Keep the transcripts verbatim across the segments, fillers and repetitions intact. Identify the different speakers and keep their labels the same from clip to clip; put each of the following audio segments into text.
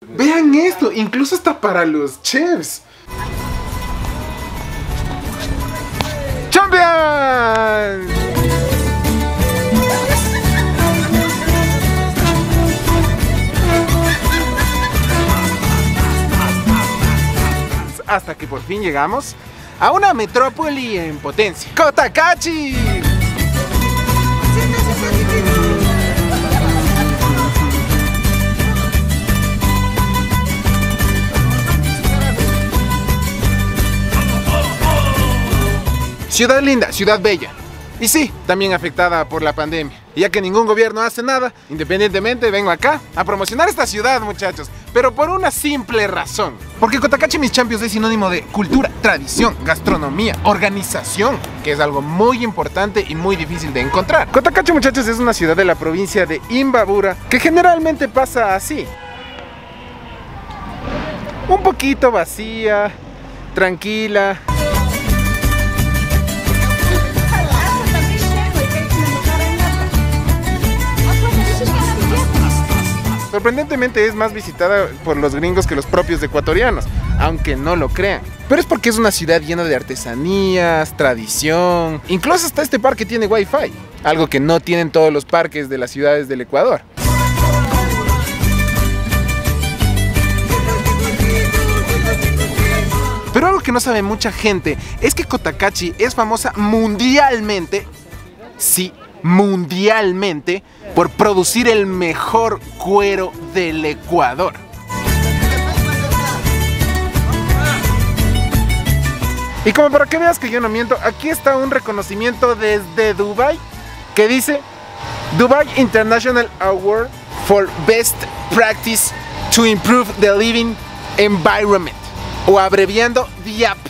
Speaker 1: Vean esto, incluso está para los chefs. ¡Champions! Hasta que por fin llegamos a una metrópoli en potencia. ¡Cotacachi! Ciudad linda, ciudad bella. Y sí, también afectada por la pandemia. Y ya que ningún gobierno hace nada, independientemente vengo acá a promocionar esta ciudad, muchachos. Pero por una simple razón. Porque Cotacachi, mis champions, es sinónimo de cultura, tradición, gastronomía, organización, que es algo muy importante y muy difícil de encontrar. Cotacachi, muchachos, es una ciudad de la provincia de Imbabura que generalmente pasa así. Un poquito vacía, tranquila. Sorprendentemente es más visitada por los gringos que los propios ecuatorianos, aunque no lo crean. Pero es porque es una ciudad llena de artesanías, tradición, incluso hasta este parque tiene wifi, algo que no tienen todos los parques de las ciudades del Ecuador. Pero algo que no sabe mucha gente es que Cotacachi es famosa mundialmente, sí, mundialmente, por producir el mejor cuero del Ecuador. Y como para que veas que yo no miento, aquí está un reconocimiento desde Dubai que dice Dubai International Award for Best Practice to Improve the Living Environment, o abreviando D I A P.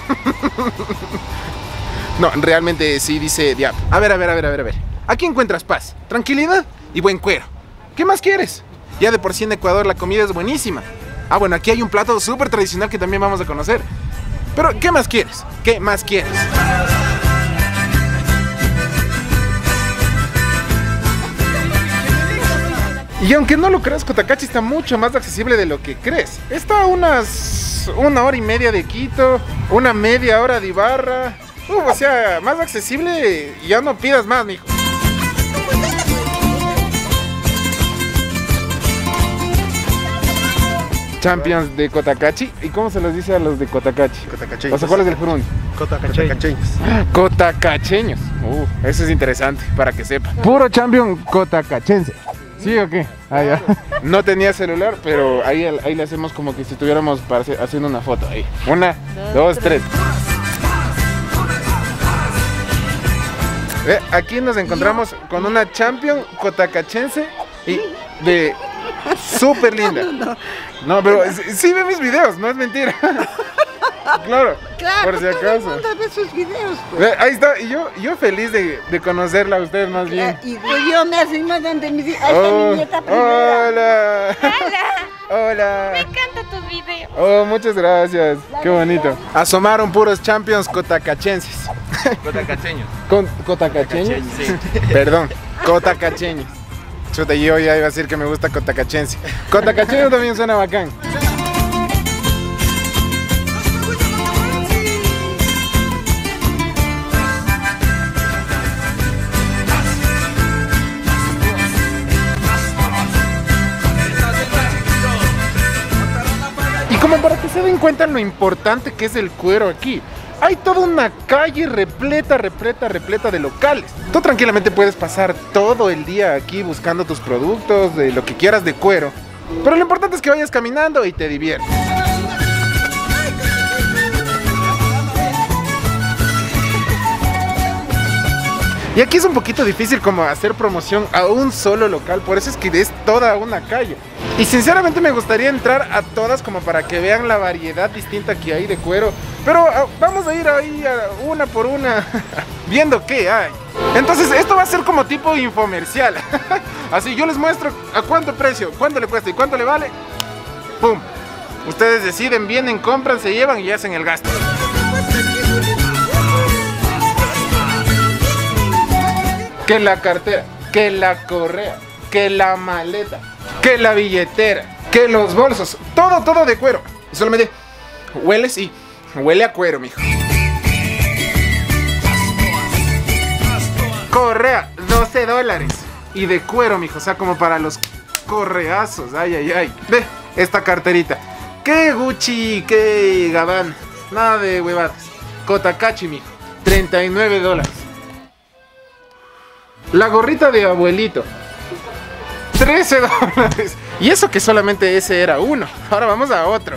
Speaker 1: No, realmente sí dice D I A P. A ver, a ver, a ver, a ver, a ver. Aquí encuentras paz, tranquilidad y buen cuero. ¿Qué más quieres? Ya de por sí en Ecuador la comida es buenísima. Ah, bueno, aquí hay un plato súper tradicional que también vamos a conocer. Pero, ¿qué más quieres? ¿Qué más quieres? Y aunque no lo creas, Cotacachi está mucho más accesible de lo que crees. Está a unas una hora y media de Quito, una media hora de Ibarra. Uh, o sea, más accesible, ya no pidas más, mijo. Champions de Cotacachi. ¿Y cómo se les dice a los de Cotacachi?
Speaker 2: Cotacacheños.
Speaker 1: O sea, ¿cuál es el jurón?
Speaker 2: Cotacacheños.
Speaker 1: Cotacacheños. Uh, eso es interesante, para que sepa. Puro champion cotacachense. ¿Sí o qué? Ah, ya. No tenía celular, pero ahí, ahí le hacemos como que si estuviéramos haciendo una foto. Ahí. Una, dos, tres. Eh, aquí nos encontramos con una champion cotacachense y de súper linda. No, pero sí ve mis videos, no es mentira. Claro,
Speaker 3: claro,
Speaker 1: por si acaso.
Speaker 3: todo el mundo ve sus videos, pues.
Speaker 1: Ahí está, y yo, yo feliz de, de conocerla a ustedes más bien.
Speaker 3: Y yo me hace más de mi vida. Ahí está
Speaker 1: Oh,
Speaker 3: mi nieta primera.
Speaker 1: hola.
Speaker 4: Hola,
Speaker 1: Hola.
Speaker 4: me encantan tus videos.
Speaker 1: Oh, muchas gracias. Qué bonito. Asomaron puros champions cotacachenses.
Speaker 2: Cotacacheños.
Speaker 1: Con, ¿Cotacacheños?
Speaker 2: Sí.
Speaker 1: Perdón, cotacacheños. Chuta, yo ya iba a decir que me gusta cotacachense. Cotacacheño también suena bacán. Y como para que se den cuenta lo importante que es el cuero aquí, hay toda una calle repleta, repleta, repleta de locales. Tú tranquilamente puedes pasar todo el día aquí buscando tus productos, de lo que quieras de cuero. Pero lo importante es que vayas caminando y te diviertas. Y aquí es un poquito difícil como hacer promoción a un solo local, por eso es que es toda una calle. Y sinceramente me gustaría entrar a todas como para que vean la variedad distinta que hay de cuero. Pero uh, vamos a ir ahí uh, una por una, viendo qué hay. Entonces esto va a ser como tipo infomercial. Así yo les muestro a cuánto precio, cuánto le cuesta y cuánto le vale. ¡Pum! Ustedes deciden, vienen, compran, se llevan y hacen el gasto. Que la cartera, que la correa, que la maleta, que la billetera, que los bolsos. Todo, todo de cuero. Y solamente huele, sí, huele a cuero, mijo. Correa, doce dólares. Y de cuero, mijo, o sea, como para los correazos. Ay, ay, ay. Ve, esta carterita. ¿Qué Gucci? ¿Qué Gabbana? Nada de huevadas. Cotacachi, mijo. treinta y nueve dólares. La gorrita de abuelito. trece dólares. Y eso que solamente ese era uno. Ahora vamos a otro.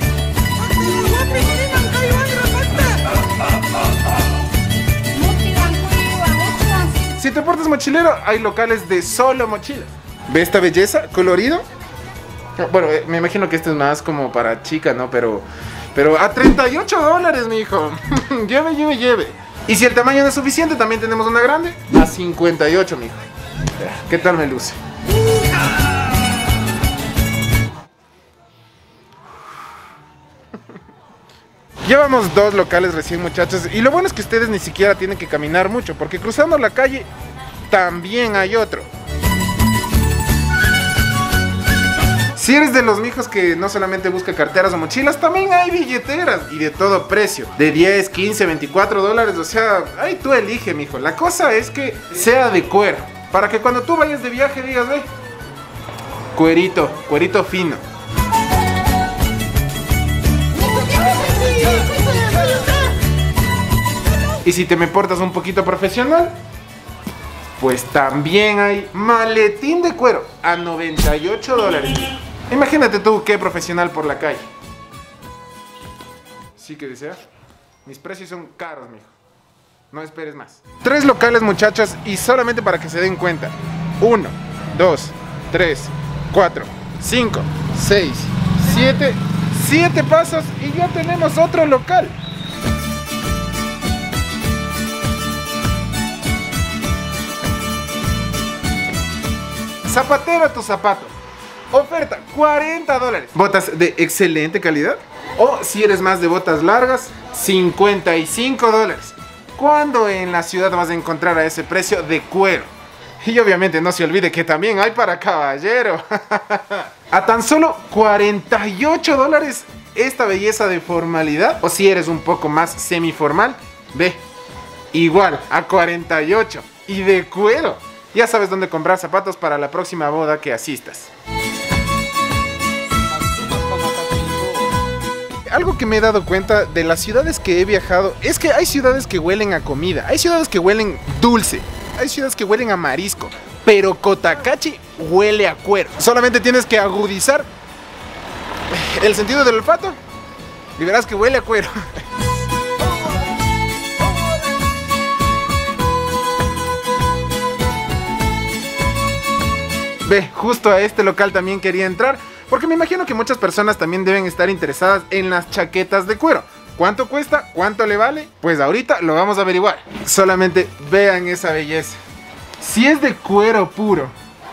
Speaker 1: Si te portas mochilero, hay locales de solo mochilas. ¿Ve esta belleza? ¿Colorido? Bueno, me imagino que este es más como para chica, ¿no? Pero, pero a treinta y ocho dólares, mijo. Lleve, lleve, lleve. Y si el tamaño no es suficiente, también tenemos una grande a cincuenta y ocho, mijo. ¿Qué tal me luce? Llevamos dos locales recién, muchachos, y lo bueno es que ustedes ni siquiera tienen que caminar mucho, porque cruzando la calle también hay otro. Si eres de los mijos que no solamente busca carteras o mochilas, también hay billeteras y de todo precio, de diez, quince, veinticuatro dólares, o sea, ahí tú elige, mijo. La cosa es que sea de cuero, para que cuando tú vayas de viaje digas, ve, cuerito, cuerito fino. Y si te me portas un poquito profesional, pues también hay maletín de cuero a noventa y ocho dólares. Imagínate tú qué profesional por la calle. Sí que deseas. Mis precios son caros, mijo. No esperes más. Tres locales, muchachos, y solamente para que se den cuenta. Uno, dos, tres, cuatro, cinco, seis, siete. Siete pasos y ya tenemos otro local. Zapatero a tu zapato. Oferta cuarenta dólares. Botas de excelente calidad. O si eres más de botas largas, cincuenta y cinco dólares. ¿Cuándo en la ciudad vas a encontrar a ese precio de cuero? Y obviamente no se olvide que también hay para caballero. A tan solo cuarenta y ocho dólares esta belleza de formalidad. O si eres un poco más semiformal, ve, igual a cuarenta y ocho. Y de cuero. Ya sabes dónde comprar zapatos para la próxima boda que asistas. Algo que me he dado cuenta de las ciudades que he viajado es que hay ciudades que huelen a comida, hay ciudades que huelen dulce, hay ciudades que huelen a marisco, pero Cotacachi huele a cuero. Solamente tienes que agudizar el sentido del olfato y verás que huele a cuero. Ve, justo a este local también quería entrar, porque me imagino que muchas personas también deben estar interesadas en las chaquetas de cuero. ¿Cuánto cuesta? ¿Cuánto le vale? Pues ahorita lo vamos a averiguar. Solamente vean esa belleza. Si es de cuero puro.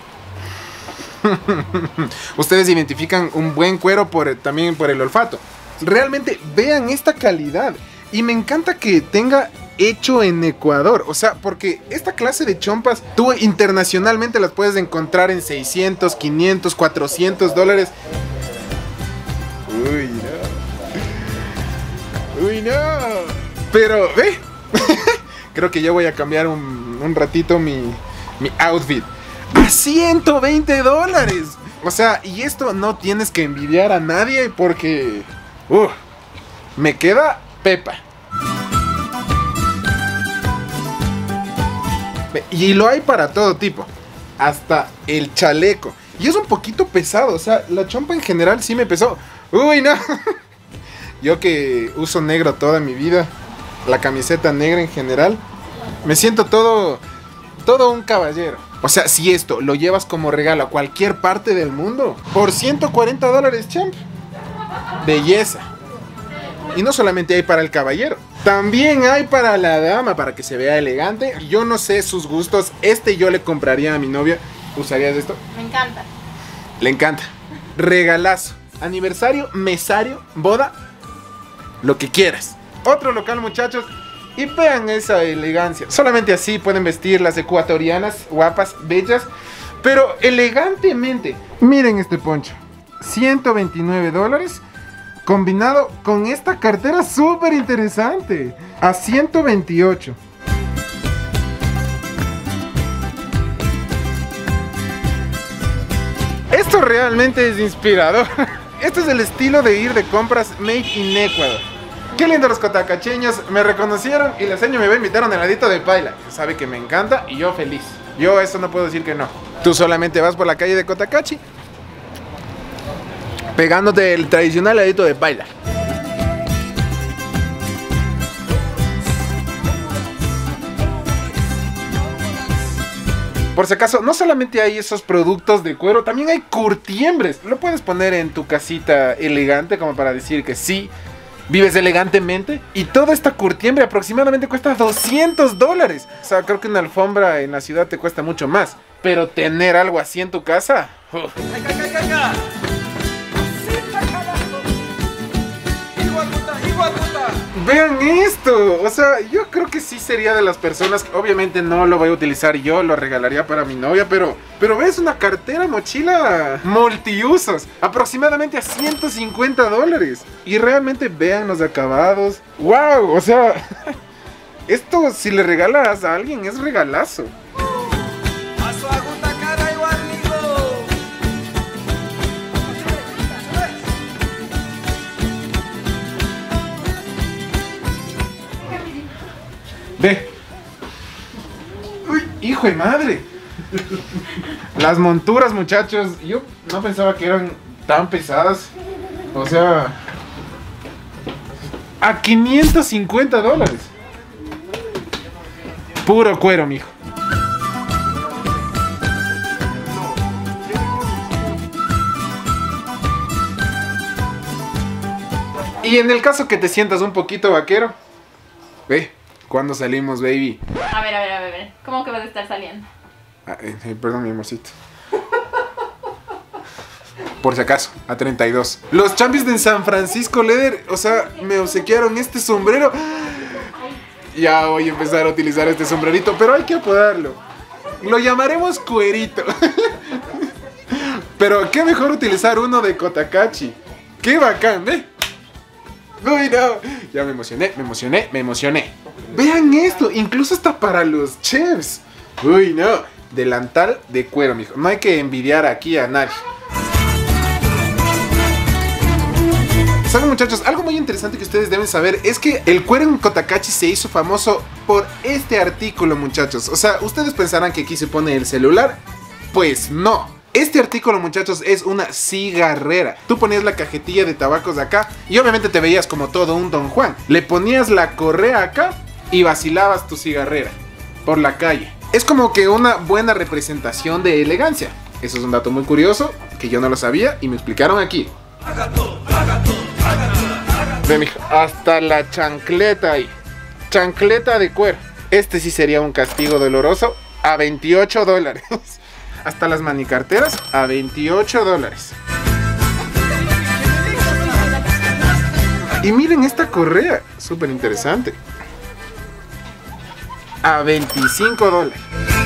Speaker 1: Ustedes identifican un buen cuero por, también por el olfato. Realmente vean esta calidad. Y me encanta que tenga hecho en Ecuador. O sea, porque esta clase de chompas tú internacionalmente las puedes encontrar en seiscientos, quinientos, cuatrocientos dólares. Uy, no. Uy, no. Pero, ve. Creo que yo voy a cambiar un, un ratito mi, mi outfit. A ciento veinte dólares. O sea, y esto no tienes que envidiar a nadie porque... Uh, me queda pepa. Y lo hay para todo tipo. Hasta el chaleco. Y es un poquito pesado. O sea, la chompa en general sí me pesó. Uy, no. Yo que uso negro toda mi vida. La camiseta negra en general. Me siento todo... Todo un caballero. O sea, si esto lo llevas como regalo a cualquier parte del mundo, por ciento cuarenta dólares, champ. Belleza. Y no solamente hay para el caballero, también hay para la dama, para que se vea elegante. Yo no sé sus gustos. Este yo le compraría a mi novia. ¿Usarías esto?
Speaker 4: Me encanta.
Speaker 1: Le encanta. Regalazo. Aniversario, mesario, boda. Lo que quieras. Otro local, muchachos. Y vean esa elegancia. Solamente así pueden vestir las ecuatorianas, guapas, bellas, pero elegantemente. Miren este poncho. ciento veintinueve dólares. Combinado con esta cartera súper interesante, a ciento veintiocho. Esto realmente es inspirador. Este es el estilo de ir de compras made in Ecuador. Qué lindo los cotacacheños, me reconocieron y la señora me va a invitar a un heladito de paila. Sabe que me encanta y yo feliz. Yo eso no puedo decir que no. Tú solamente vas por la calle de Cotacachi pegándote el tradicional heladito de paila. Por si acaso, no solamente hay esos productos de cuero, también hay curtiembres. Lo puedes poner en tu casita elegante como para decir que sí, vives elegantemente. Y toda esta curtiembre aproximadamente cuesta doscientos dólares. O sea, creo que una alfombra en la ciudad te cuesta mucho más. Pero tener algo así en tu casa... uf. Vean esto, o sea, yo creo que sí sería de las personas que obviamente no lo voy a utilizar yo, lo regalaría para mi novia, pero pero ves una cartera, mochila multiusos, aproximadamente a ciento cincuenta dólares. Y realmente vean los acabados. Wow, o sea, esto si le regalas a alguien es regalazo. Ve. Uy, hijo de madre. Las monturas, muchachos. Yo no pensaba que eran tan pesadas. O sea, a quinientos cincuenta dólares. Puro cuero, mijo. Y en el caso que te sientas un poquito vaquero, ve. ¿Cuándo salimos, baby?
Speaker 4: A ver, a ver, a ver, a ver. ¿Cómo que vas a estar saliendo?
Speaker 1: Ah, eh, eh, perdón, mi amorcito. Por si acaso, a treinta y dos. Los champis de San Francisco Leather, o sea, me obsequiaron este sombrero. Ya voy a empezar a utilizar este sombrerito, pero hay que apodarlo. Lo llamaremos cuerito. Pero qué mejor utilizar uno de Cotacachi. Qué bacán, ¿eh? Uy, no. Ya me emocioné, me emocioné, me emocioné. Vean esto, incluso está para los chefs. Uy, no. Delantal de cuero, mijo. No hay que envidiar aquí a nadie. ¿Saben, muchachos? Algo muy interesante que ustedes deben saber es que el cuero en Cotacachi se hizo famoso por este artículo, muchachos. O sea, ustedes pensarán que aquí se pone el celular. Pues no. Este artículo, muchachos, es una cigarrera. Tú ponías la cajetilla de tabacos de acá y obviamente te veías como todo un Don Juan. Le ponías la correa acá y vacilabas tu cigarrera por la calle. Es como que una buena representación de elegancia. Eso es un dato muy curioso que yo no lo sabía y me explicaron aquí. Ve, mijo, hasta la chancleta ahí. Chancleta de cuero. Este sí sería un castigo doloroso a veintiocho dólares. Hasta las manicarteras a veintiocho dólares. Y miren esta correa, súper interesante. A veinticinco dólares.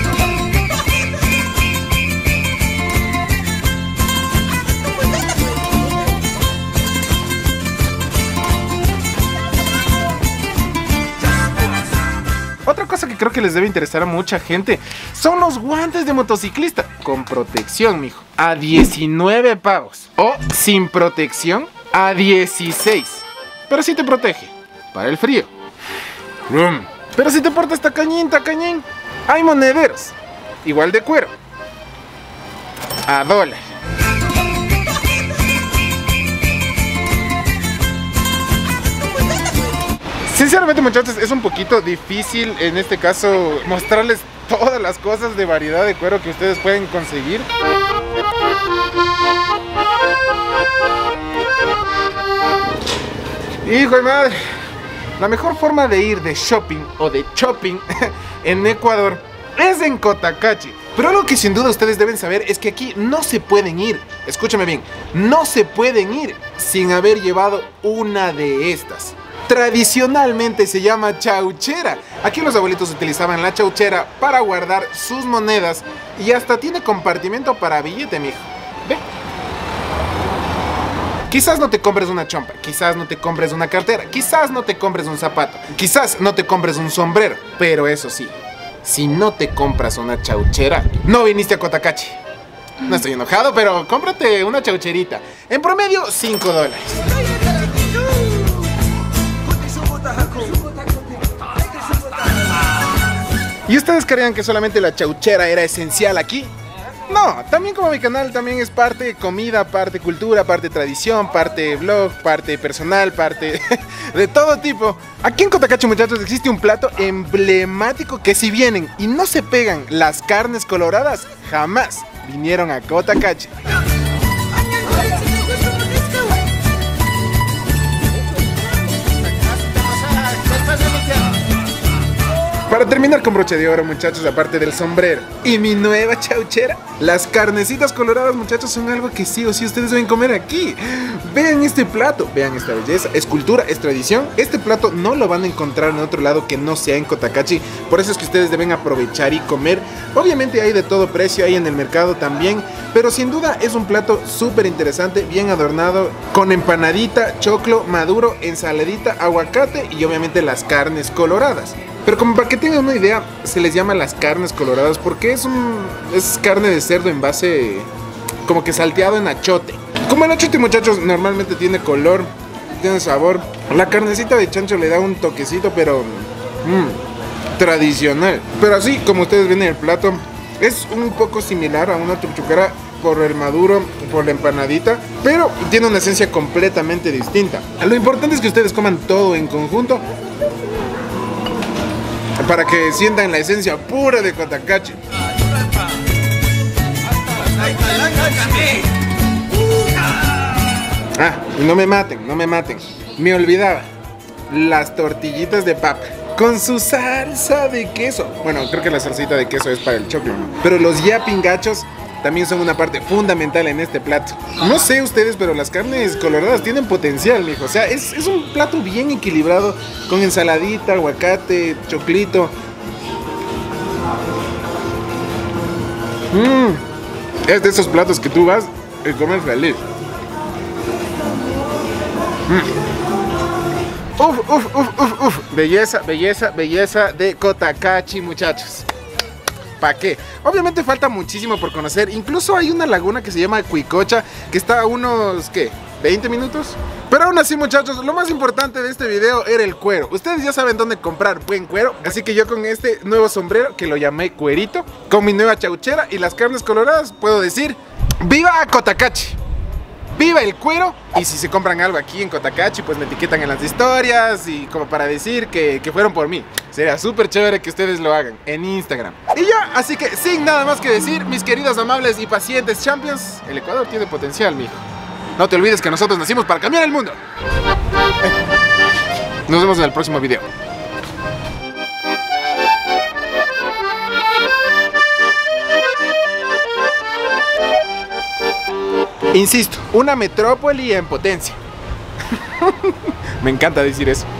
Speaker 1: Otra cosa que creo que les debe interesar a mucha gente son los guantes de motociclista con protección, mijo, a diecinueve pavos. O sin protección a dieciséis. Pero sí te protege para el frío. Mm. Pero si te portas tacañín, tacañín, hay monederos igual de cuero a dólar. Sinceramente, muchachos, es un poquito difícil en este caso mostrarles todas las cosas de variedad de cuero que ustedes pueden conseguir. Hijo de madre, la mejor forma de ir de shopping o de shopping en Ecuador es en Cotacachi. Pero algo que sin duda ustedes deben saber es que aquí no se pueden ir, escúchame bien, no se pueden ir sin haber llevado una de estas. Tradicionalmente se llama chauchera. Aquí los abuelitos utilizaban la chauchera para guardar sus monedas y hasta tiene compartimento para billete, mijo. Ve. Quizás no te compres una chompa, quizás no te compres una cartera, quizás no te compres un zapato, quizás no te compres un sombrero, pero eso sí, si no te compras una chauchera, no viniste a Cotacachi. No estoy enojado, pero cómprate una chaucherita. En promedio, cinco dólares. ¿Y ustedes creían que solamente la chauchera era esencial aquí? No, también como mi canal también es parte comida, parte cultura, parte tradición, parte vlog, parte personal, parte de todo tipo. Aquí en Cotacachi, muchachos, existe un plato emblemático que si vienen y no se pegan las carnes coloradas, jamás vinieron a Cotacachi. Para terminar con broche de oro, muchachos, aparte del sombrero y mi nueva chauchera, las carnecitas coloradas, muchachos, son algo que sí o sí ustedes deben comer aquí. Vean este plato, vean esta belleza, es cultura, es tradición. Este plato no lo van a encontrar en otro lado que no sea en Cotacachi, por eso es que ustedes deben aprovechar y comer. Obviamente hay de todo precio, hay en el mercado también, pero sin duda es un plato súper interesante, bien adornado, con empanadita, choclo, maduro, ensaladita, aguacate y obviamente las carnes coloradas. Pero como para que tengan una idea, se les llama las carnes coloradas porque es un es carne de cerdo en base como que salteado en achote. Como el achote, muchachos, normalmente tiene color, tiene sabor. La carnecita de chancho le da un toquecito, pero mmm, tradicional. Pero así como ustedes ven en el plato, es un poco similar a una chuchucara por el maduro, por la empanadita, pero tiene una esencia completamente distinta. Lo importante es que ustedes coman todo en conjunto para que sientan la esencia pura de Cotacachi. Ah, no me maten, no me maten. Me olvidaba. Las tortillitas de papa con su salsa de queso. Bueno, creo que la salsita de queso es para el choclo, ¿no? Pero los yapingachos también son una parte fundamental en este plato. No sé ustedes, pero las carnes coloradas tienen potencial, mijo. O sea, es, es un plato bien equilibrado, con ensaladita, aguacate, choclito. Mmm. Es de esos platos que tú vas a comer feliz. Mm. Uf, uf, uf, uf, uf. Belleza, belleza, belleza de Cotacachi, muchachos. ¿Para qué? Obviamente falta muchísimo por conocer. Incluso hay una laguna que se llama Cuicocha, que está a unos, ¿qué? ¿veinte minutos? Pero aún así, muchachos, lo más importante de este video era el cuero. Ustedes ya saben dónde comprar buen cuero. Así que yo con este nuevo sombrero, que lo llamé cuerito, con mi nueva chauchera y las carnes coloradas, puedo decir: ¡viva Cotacachi! ¡Viva el cuero! Y si se compran algo aquí en Cotacachi, pues me etiquetan en las historias y como para decir que, que fueron por mí. Sería súper chévere que ustedes lo hagan en Instagram. Y ya, así que sin nada más que decir, mis queridos, amables y pacientes champions, el Ecuador tiene potencial, mijo. No te olvides que nosotros nacimos para cambiar el mundo. Nos vemos en el próximo video. Insisto, una metrópoli en potencia. Me encanta decir eso.